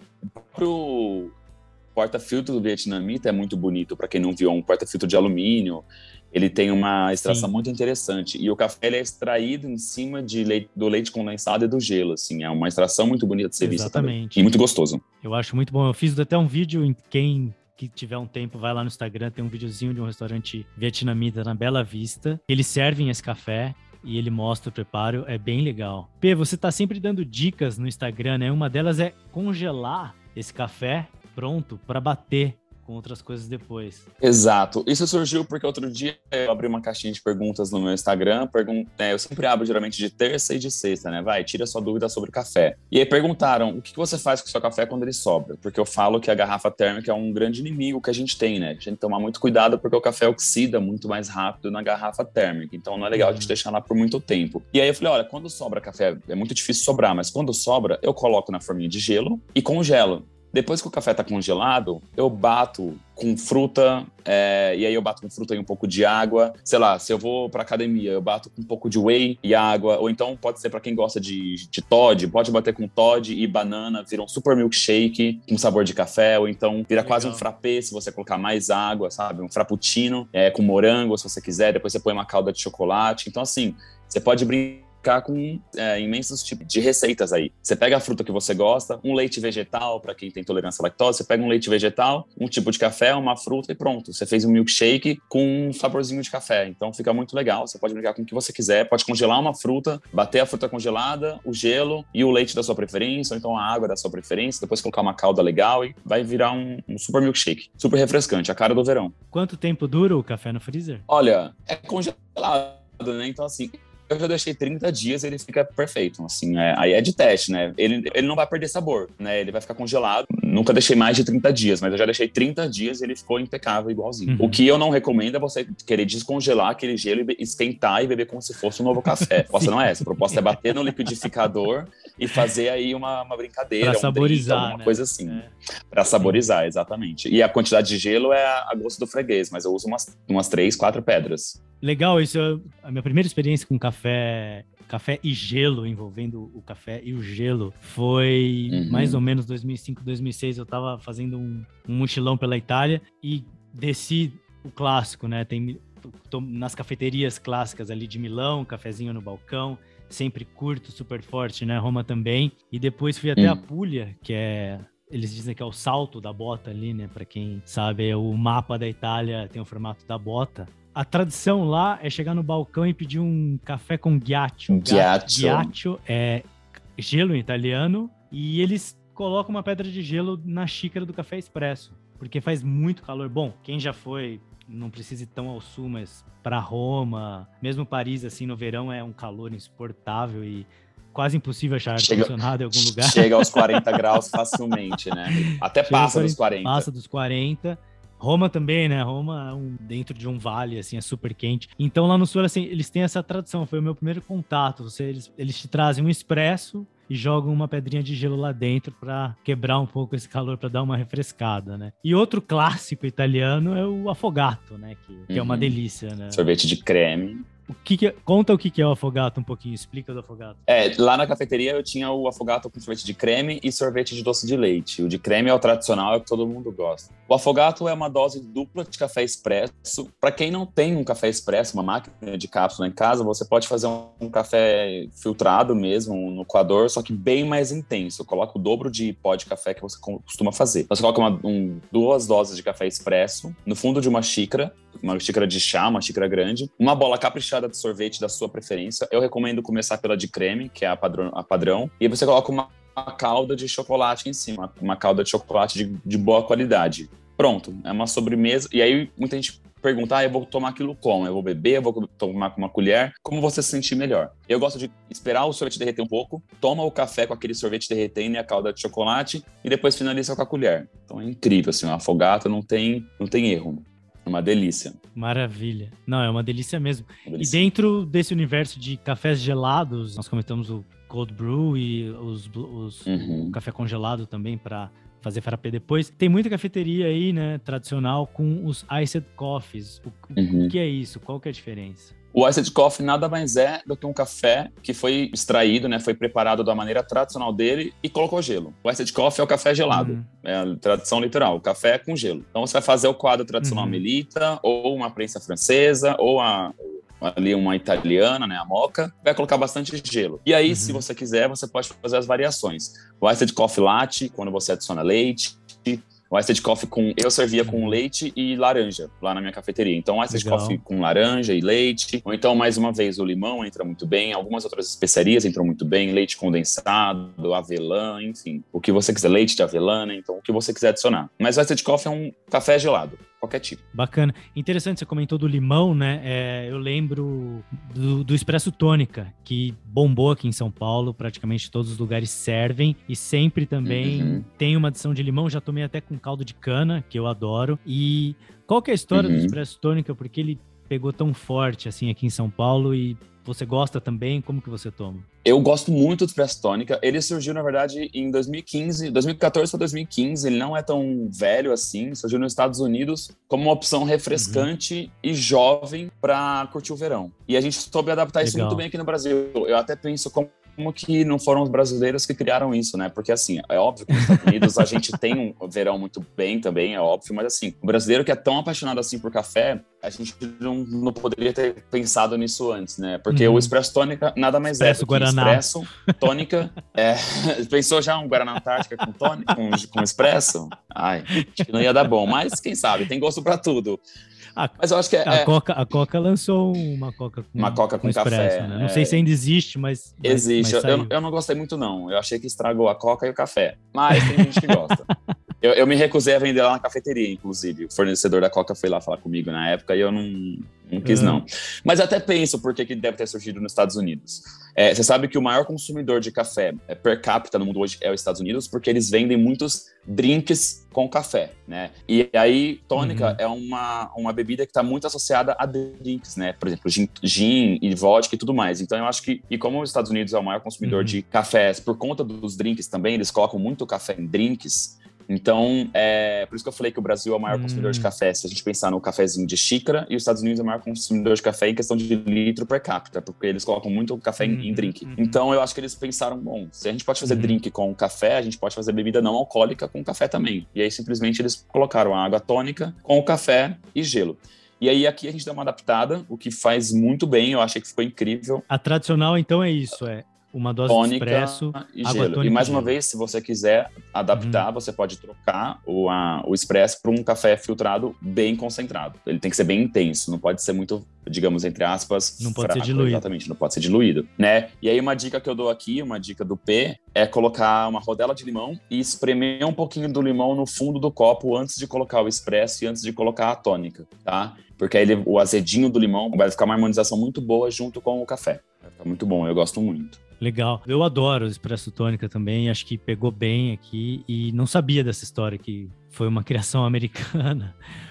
próprio porta-filtro do vietnamita é muito bonito. Para quem não viu, é um porta-filtro de alumínio. Ele tem uma extração muito interessante. E o café ele é extraído em cima do leite condensado e do gelo. Assim. É uma extração muito bonita de ser vista também. E muito gostoso. Eu acho muito bom. Eu fiz até um vídeo em quem que tiver um tempo, vai lá no Instagram, tem um videozinho de um restaurante vietnamita na Bela Vista. Eles servem esse café e ele mostra o preparo, é bem legal. P, você tá sempre dando dicas no Instagram, né? Uma delas é congelar esse café pronto para bater com outras coisas depois. Exato. Isso surgiu porque outro dia eu abri uma caixinha de perguntas no meu Instagram. Eu sempre abro geralmente de terça e de sexta, né? Tira sua dúvida sobre o café. E aí perguntaram, o que você faz com o seu café quando ele sobra? Porque eu falo que a garrafa térmica é um grande inimigo que a gente tem, né? A gente tem que tomar muito cuidado porque o café oxida muito mais rápido na garrafa térmica. Então não é legal a gente deixar lá por muito tempo. E aí eu falei, olha, quando sobra café, é muito difícil sobrar, mas quando sobra, eu coloco na forminha de gelo e congelo. Depois que o café tá congelado, eu bato com fruta, e aí eu bato com fruta e um pouco de água. Sei lá, se eu vou pra academia, eu bato com um pouco de whey e água. Ou então pode ser pra quem gosta de Toddy, pode bater com Toddy e banana, vira um super milkshake com sabor de café. Ou então vira quase um frappé se você colocar mais água, sabe? Um frappuccino com morango, se você quiser. Depois você põe uma calda de chocolate. Então assim, você pode brincar com imensos tipos de receitas aí. Você pega a fruta que você gosta, um leite vegetal, para quem tem intolerância à lactose, você pega um leite vegetal, um tipo de café, uma fruta e pronto. Você fez um milkshake com um saborzinho de café. Então fica muito legal. Você pode brincar com o que você quiser. Pode congelar uma fruta, bater a fruta congelada, o gelo e o leite da sua preferência, ou então a água da sua preferência, depois colocar uma calda legal e vai virar um super milkshake. Super refrescante, a cara do verão. Quanto tempo dura o café no freezer? Olha, é congelado, né? Então assim... Eu já deixei 30 dias e ele fica perfeito, assim, aí é de teste, né? Ele não vai perder sabor, né? Ele vai ficar congelado. Nunca deixei mais de 30 dias, mas eu já deixei 30 dias e ele ficou impecável, igualzinho. O que eu não recomendo é você querer descongelar aquele gelo e esquentar e beber como se fosse um novo café. A proposta não é essa. A proposta é bater no liquidificador e fazer aí uma brincadeira, pra saborizar, drink, alguma né? coisa assim. Pra saborizar, exatamente. E a quantidade de gelo é a gosto do freguês, mas eu uso umas 3, 4 pedras. Legal, isso é a minha primeira experiência com café e gelo, envolvendo o café e o gelo, foi mais ou menos 2005, 2006, eu tava fazendo um mochilão pela Itália e desci o clássico, né, tô nas cafeterias clássicas ali de Milão, cafezinho no balcão, sempre curto, super forte, né, Roma também, e depois fui até a Puglia, que é... Eles dizem que é o salto da bota ali, né, pra quem sabe, o mapa da Itália tem o formato da bota. A tradição lá é chegar no balcão e pedir um café com ghiaccio. Ghiaccio é gelo em italiano e eles colocam uma pedra de gelo na xícara do café expresso, porque faz muito calor. Bom, quem já foi, não precisa ir tão ao sul, mas para Roma, mesmo Paris, assim, no verão é um calor insuportável e quase impossível achar ar-condicionado em algum lugar. Chega aos 40 graus facilmente, né? Até passa dos 40. Passa dos 40. Roma também, né? Roma dentro de um vale, assim, é super quente. Então, lá no sul, assim, eles têm essa tradição. Foi o meu primeiro contato. Eles te trazem um expresso e jogam uma pedrinha de gelo lá dentro para quebrar um pouco esse calor, para dar uma refrescada, né? E outro clássico italiano é o affogato, né? Que é uma delícia, né? Sorvete de creme. Conta o que é o affogato um pouquinho, explica do affogato. Lá na cafeteria eu tinha o affogato com sorvete de creme e sorvete de doce de leite. O de creme é o tradicional, é o que todo mundo gosta. O affogato é uma dose dupla de café expresso. Para quem não tem um café expresso, uma máquina de cápsula em casa, você pode fazer um café filtrado mesmo, no coador, só que bem mais intenso. Coloca o dobro de pó de café que você costuma fazer. Você coloca 2 doses de café expresso no fundo de uma xícara de chá, uma xícara grande, uma bola caprichada de sorvete da sua preferência. Eu recomendo começar pela de creme, que é a padrão, e aí você coloca uma calda de chocolate em cima, uma calda de chocolate de boa qualidade. Pronto, é uma sobremesa. E aí muita gente pergunta, eu vou tomar aquilo como? Eu vou beber, eu vou tomar com uma colher? Como você se sentir melhor? Eu gosto de esperar o sorvete derreter um pouco, toma o café com aquele sorvete derretendo e a calda de chocolate, e depois finaliza com a colher. Então é incrível, assim, o affogato não tem erro. Uma delícia. Maravilha. Não, é uma delícia mesmo. Delícia. E dentro desse universo de cafés gelados, nós comentamos o cold brew e o café congelado também para fazer frappé depois. Tem muita cafeteria aí, né, tradicional com os iced coffees. O que é isso? Qual que é a diferença? O iced coffee nada mais é do que um café que foi extraído, né, foi preparado da maneira tradicional dele e colocou gelo. O iced coffee é o café gelado, é a tradução literal, o café com gelo. Então você vai fazer o quadro tradicional Melita, ou uma prensa francesa, ou ali uma italiana, né, a moka, vai colocar bastante gelo. E aí, se você quiser, você pode fazer as variações. O iced coffee latte, quando você adiciona leite. O iced coffee eu servia com leite e laranja lá na minha cafeteria. Então, o iced coffee com laranja e leite. Ou então, mais uma vez, o limão entra muito bem. Algumas outras especiarias entram muito bem. Leite condensado, avelã, enfim. O que você quiser. Leite de avelã, né? Então, o que você quiser adicionar. Mas o iced coffee é um café gelado. Qualquer tipo. Bacana. Interessante, você comentou do limão, né? Eu lembro do Espresso Tônica, que bombou aqui em São Paulo. Praticamente todos os lugares servem. E sempre também tem uma adição de limão. Já tomei até com caldo de cana, que eu adoro. E qual que é a história do Espresso Tônica? Porque ele pegou tão forte assim aqui em São Paulo e você gosta também? Como que você toma? Eu gosto muito do Espresso Tônica. Ele surgiu, na verdade, em 2014 para 2015. Ele não é tão velho assim. Surgiu nos Estados Unidos como uma opção refrescante e jovem para curtir o verão. E a gente soube adaptar isso muito bem aqui no Brasil. Eu até penso como que não foram os brasileiros que criaram isso, né? Porque, assim, é óbvio que nos Estados Unidos a gente tem um verão muito bem também, é óbvio, mas, assim, o brasileiro que é tão apaixonado, assim, por café, a gente não poderia ter pensado nisso antes, né? Porque o Espresso Tônica nada mais é do que Espresso, Tônica. Pensou já um Guaraná Antártica com Espresso? Ai, acho que não ia dar bom, mas quem sabe, tem gosto pra tudo. Mas eu acho que a Coca lançou uma Coca com café. Né? Não sei se ainda existe, mas existe. Eu não gostei muito, não. Eu achei que estragou a Coca e o café. Mas tem gente que gosta. Eu me recusei a vender lá na cafeteria, inclusive. O fornecedor da Coca foi lá falar comigo na época e eu não quis, não. Mas até penso por que deve ter surgido nos Estados Unidos. Você sabe que o maior consumidor de café per capita no mundo hoje é os Estados Unidos, porque eles vendem muitos drinks com café, né? E aí, tônica é uma bebida que está muito associada a drinks, né? Por exemplo, gin e vodka e tudo mais. Então, eu acho que, e como os Estados Unidos é o maior consumidor de cafés, por conta dos drinks também, eles colocam muito café em drinks. Então, por isso que eu falei que o Brasil é o maior consumidor de café, se a gente pensar no cafezinho de xícara, e os Estados Unidos é o maior consumidor de café em questão de litro per capita, porque eles colocam muito café em drink. Então, eu acho que eles pensaram, bom, se a gente pode fazer drink com café, a gente pode fazer bebida não alcoólica com café também. E aí, simplesmente, eles colocaram a água tônica com o café e gelo. E aí, aqui a gente dá uma adaptada, o que faz muito bem, eu achei que ficou incrível. A tradicional, então, é isso, uma dose tônica de espresso e gelo. E mais uma vez, se você quiser adaptar, você pode trocar o espresso para um café filtrado bem concentrado. Ele tem que ser bem intenso, não pode ser muito, digamos, entre aspas, não pode ser diluído. Exatamente, não pode ser diluído, né? E aí uma dica que eu dou aqui, uma dica do P, é colocar uma rodela de limão e espremer um pouquinho do limão no fundo do copo antes de colocar o espresso e antes de colocar a tônica, tá? Porque aí o azedinho do limão vai ficar uma harmonização muito boa junto com o café. Vai ficar muito bom, eu gosto muito. Legal. Eu adoro o Espresso Tônica também, acho que pegou bem aqui e não sabia dessa história que foi uma criação americana.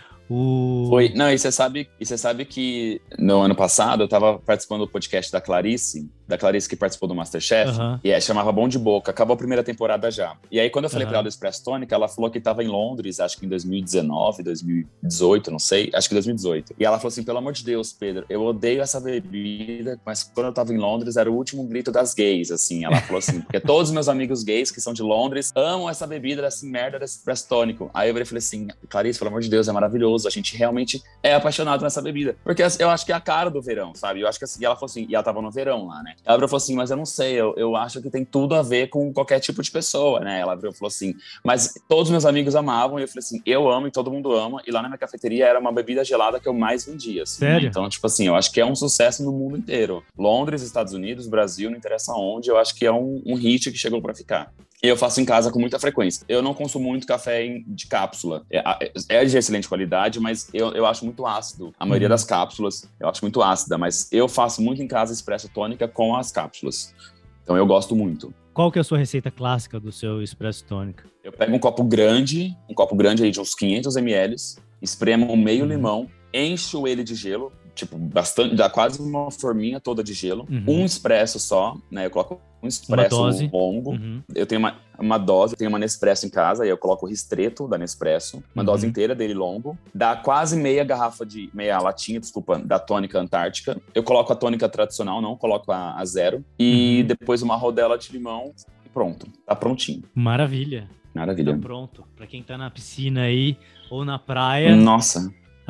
Foi. Não, e você sabe que no ano passado eu estava participando do podcast da Clarice da Clarice que participou do MasterChef, Aham. e chamava Bom de Boca, acabou a primeira temporada já. E aí quando eu falei pra Aham. ela do Expresso Tônica, ela falou que tava em Londres, acho que em 2019, 2018, não sei, acho que 2018. E ela falou assim, pelo amor de Deus, Pedro, eu odeio essa bebida, mas quando eu tava em Londres era o último grito das gays, assim. Ela falou assim, porque todos os meus amigos gays que são de Londres amam essa bebida, essa merda desse Expresso Tônico. Aí eu falei assim, Clarice, pelo amor de Deus, é maravilhoso, a gente realmente é apaixonado nessa bebida. Porque eu acho que é a cara do verão, sabe? Eu acho que assim, e ela falou assim, e ela tava no verão lá, né? Ela falou assim, mas eu não sei, eu acho que tem tudo a ver com qualquer tipo de pessoa, né? Ela falou assim, mas todos os meus amigos amavam, e eu falei assim, eu amo e todo mundo ama, e lá na minha cafeteria era uma bebida gelada que eu mais vendia, assim, né? Sério? Então, tipo assim, eu acho que é um sucesso no mundo inteiro. Londres, Estados Unidos, Brasil, não interessa onde, eu acho que é um hit que chegou pra ficar. E eu faço em casa com muita frequência. Eu não consumo muito café de cápsula. É de excelente qualidade, mas eu acho muito ácido. A maioria das cápsulas eu acho muito ácida, mas eu faço muito em casa expresso tônica com as cápsulas. Então eu gosto muito. Qual que é a sua receita clássica do seu Expresso Tônica? Eu pego um copo grande aí de uns 500 ml, espremo meio limão, encho ele de gelo, tipo, bastante, dá quase uma forminha toda de gelo. Um expresso só, né? Eu coloco um expresso longo. Eu tenho uma dose, eu tenho uma Nespresso em casa, aí eu coloco o ristretto da Nespresso, uma dose inteira dele longo. Dá quase meia latinha, desculpa, da tônica Antártica. Eu coloco a tônica tradicional, não coloco a zero. E depois uma rodela de limão e pronto. Tá prontinho. Maravilha. Maravilha. Tá pronto. Pra quem tá na piscina aí ou na praia. Nossa.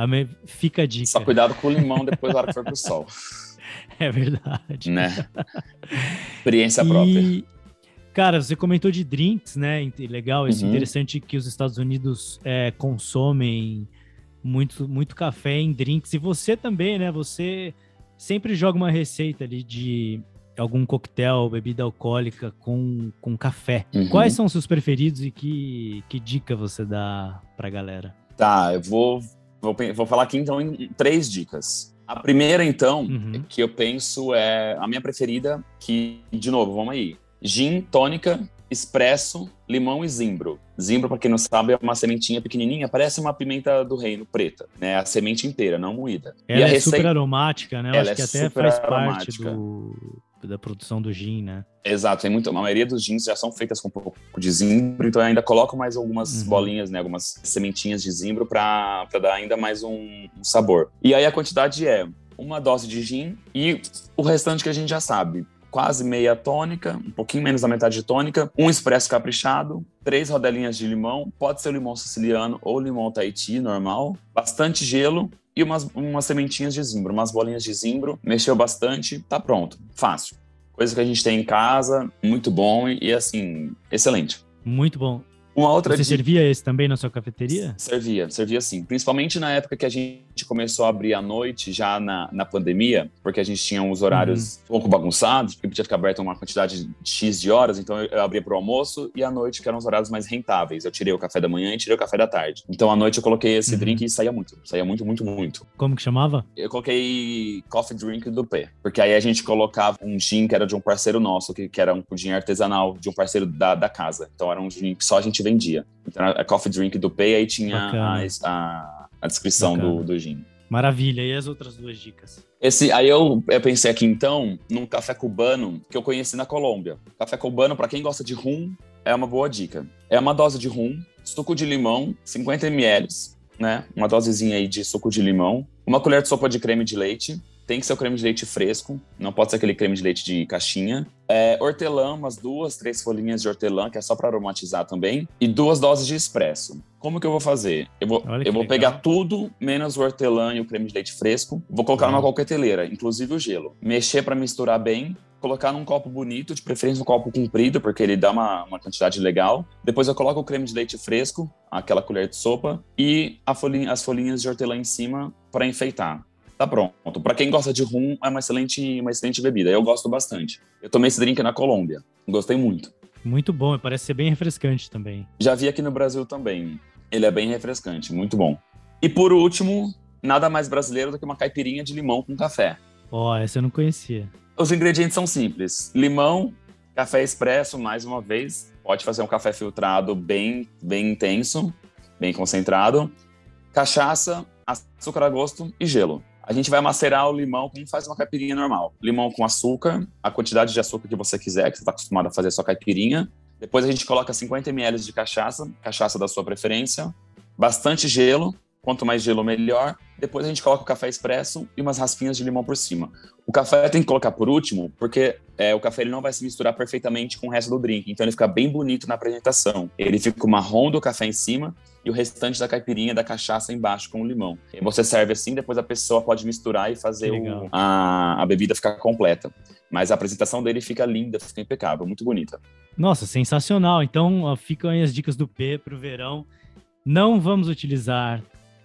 Fica a dica. Só cuidado com o limão depois da hora que for pro sol. É verdade. Né? Experiência própria. Cara, você comentou de drinks, né? Legal, isso é interessante que os Estados Unidos consomem muito café em drinks. E você também, né? Você sempre joga uma receita ali de algum coquetel, bebida alcoólica com café. Quais são os seus preferidos e que dica você dá pra galera? Tá, eu vou falar aqui então em 3 dicas. A primeira, então, que eu penso é a minha preferida, que, de novo, vamos aí. Gin, tônica, expresso, limão e zimbro. Zimbro, pra quem não sabe, é uma sementinha pequenininha, parece uma pimenta do reino preta, né? A semente inteira, não moída. Ela é super aromática, né? Eu acho que até faz parte aromática. Da produção do gin, né? Exato, a maioria dos gins já são feitas com um pouco de zimbro, então eu ainda coloco mais algumas bolinhas, né, algumas sementinhas de zimbro para dar ainda mais um sabor. E aí a quantidade é uma dose de gin e o restante que a gente já sabe. Quase meia tônica, um pouquinho menos da metade de tônica, um expresso caprichado, 3 rodelinhas de limão, pode ser o limão siciliano ou limão Tahiti, normal, bastante gelo e umas sementinhas de zimbro, umas bolinhas de zimbro, mexeu bastante, tá pronto, fácil. Coisa que a gente tem em casa, muito bom e assim, excelente. Muito bom. Uma outra Você servia esse também na sua cafeteria? Servia sim. Principalmente na época que a gente começou a abrir à noite, já na pandemia, porque a gente tinha uns horários um pouco bagunçados, porque podia ficar aberto uma quantidade X de horas, então eu abria para o almoço e à noite, que eram os horários mais rentáveis. Eu tirei o café da manhã e tirei o café da tarde. Então à noite eu coloquei esse drink e saía muito, muito. Como que chamava? Eu coloquei Coffee Drink do P, porque aí a gente colocava um gin que era de um parceiro nosso, que era um gin artesanal de um parceiro da casa. Então era um gin que só a gente vendia. Então a Coffee Drink do P, aí tinha a descrição do gin. Maravilha, e as outras 2 dicas? Aí eu pensei aqui então num café cubano que eu conheci na Colômbia. Café cubano, para quem gosta de rum, é uma boa dica. É uma dose de rum, suco de limão, 50 ml, né? Uma dosezinha aí de suco de limão, uma colher de sopa de creme de leite. Tem que ser o creme de leite fresco, não pode ser aquele creme de leite de caixinha. Hortelã, umas 2, 3 folhinhas de hortelã, que é só para aromatizar também. E 2 doses de expresso. Como que eu vou fazer? Eu vou pegar tudo, menos o hortelã e o creme de leite fresco. Vou colocar numa coqueteleira, inclusive o gelo. Mexer para misturar bem. Colocar num copo bonito, de preferência um copo comprido, porque ele dá uma quantidade legal. Depois eu coloco o creme de leite fresco, aquela colher de sopa, e as folhinhas de hortelã em cima para enfeitar. Tá pronto. Para quem gosta de rum, é uma excelente bebida. Eu gosto bastante. Eu tomei esse drink na Colômbia. Gostei muito. Muito bom, e parece ser bem refrescante também. Já vi aqui no Brasil também. Ele é bem refrescante, muito bom. E por último, nada mais brasileiro do que uma caipirinha de limão com café. Essa eu não conhecia. Os ingredientes são simples. Limão, café expresso, mais uma vez. Pode fazer um café filtrado bem intenso, bem concentrado. Cachaça, açúcar a gosto e gelo. A gente vai macerar o limão como faz uma caipirinha normal. Limão com açúcar, a quantidade de açúcar que você quiser, que você está acostumado a fazer a sua caipirinha. Depois a gente coloca 50 ml de cachaça da sua preferência, bastante gelo, quanto mais gelo melhor. Depois a gente coloca o café expresso e umas raspinhas de limão por cima. O café tem que colocar por último, porque o café ele não vai se misturar perfeitamente com o resto do drink, então ele fica bem bonito na apresentação. Ele fica o marrom do café em cima e o restante da caipirinha da cachaça embaixo com o limão. E você serve assim, depois a pessoa pode misturar e fazer a bebida ficar completa. Mas a apresentação dele fica linda, fica impecável, muito bonita. Nossa, sensacional. Então, ficam aí as dicas do P para o verão. Não vamos utilizar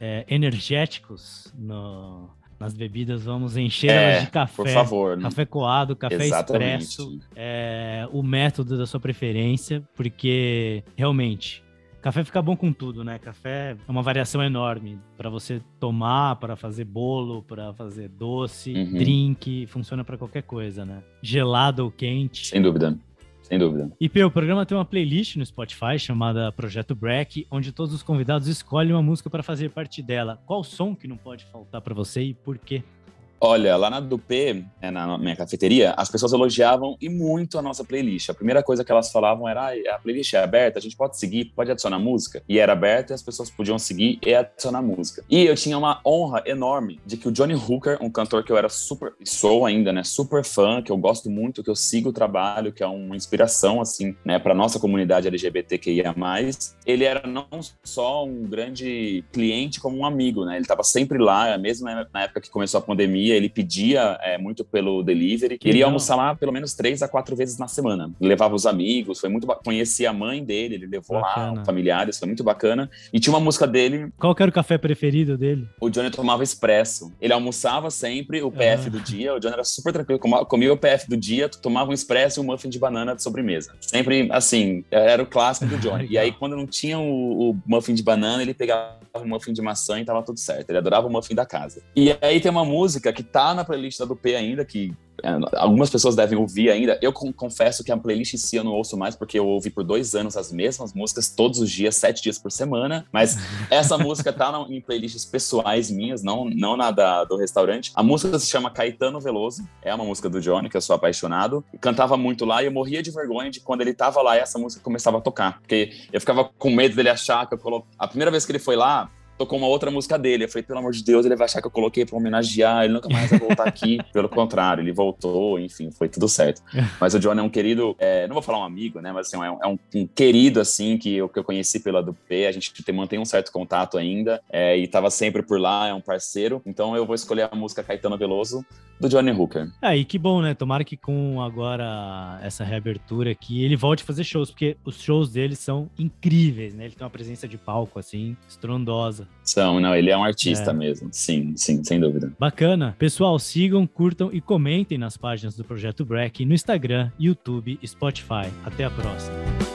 energéticos nas bebidas, vamos encher elas de café. Por favor. Café coado, café Exatamente. expresso, o método da sua preferência, porque realmente café fica bom com tudo, né? Café é uma variação enorme para você tomar, para fazer bolo, para fazer doce, drink, funciona para qualquer coisa, né? Gelado ou quente. Sem dúvida. Sem dúvida. E o programa tem uma playlist no Spotify chamada Projeto Break, onde todos os convidados escolhem uma música para fazer parte dela. Qual som que não pode faltar para você e por quê? Olha, lá na Dupê, na minha cafeteria, as pessoas elogiavam e muito a nossa playlist. A primeira coisa que elas falavam era: a playlist é aberta, a gente pode seguir, pode adicionar música. E era aberta e as pessoas podiam seguir e adicionar música. E eu tinha uma honra enorme de que o Johnny Hooker, um cantor que eu era sou ainda, né, super fã, que eu gosto muito, que eu sigo o trabalho, que é uma inspiração, assim, né, para nossa comunidade LGBTQIA+, ele era não só um grande cliente, como um amigo, né? Ele estava sempre lá, mesmo na época que começou a pandemia, ele pedia muito pelo delivery. Ele ia almoçar lá pelo menos 3 a 4 vezes na semana. Ele levava os amigos, foi muito conheci a mãe dele, ele levou lá familiares, foi muito bacana. E tinha uma música dele. Qual que era o café preferido dele? O Johnny tomava expresso. Ele almoçava sempre o PF do dia. O Johnny era super tranquilo, comia o PF do dia, tomava um expresso e um muffin de banana de sobremesa. Sempre, assim, era o clássico do Johnny. E aí, quando não tinha o muffin de banana, ele pegava o muffin de maçã e tava tudo certo. Ele adorava o muffin da casa. E aí tem uma música que tá na playlist da Dupê ainda, que algumas pessoas devem ouvir ainda. Eu confesso que a playlist em si eu não ouço mais, porque eu ouvi por 2 anos as mesmas músicas, todos os dias, 7 dias por semana. Mas essa música tá em playlists pessoais minhas, não na do restaurante. A música se chama Caetano Veloso, é uma música do Johnny, que eu sou apaixonado. Cantava muito lá e eu morria de vergonha de quando ele tava lá e essa música começava a tocar. Porque eu ficava com medo dele achar que eu coloquei... A primeira vez que ele foi lá, tocou uma outra música dele. Eu falei, pelo amor de Deus, ele vai achar que eu coloquei pra homenagear, ele nunca mais vai voltar aqui. Pelo contrário, ele voltou, enfim, foi tudo certo. Mas o Johnny é um querido, não vou falar um amigo, né, mas assim, é um querido, assim, que eu conheci pela Dupê, a gente mantém um certo contato ainda, e tava sempre por lá, é um parceiro. Então eu vou escolher a música Caetano Veloso, do Johnny Hooker. E que bom, né? Tomara que com agora essa reabertura aqui, ele volte a fazer shows, porque os shows dele são incríveis, né? Ele tem uma presença de palco, assim, estrondosa. Ele é um artista mesmo. Sim, sem dúvida. Bacana. Pessoal, sigam, curtam e comentem nas páginas do Projeto Break no Instagram, YouTube e Spotify. Até a próxima.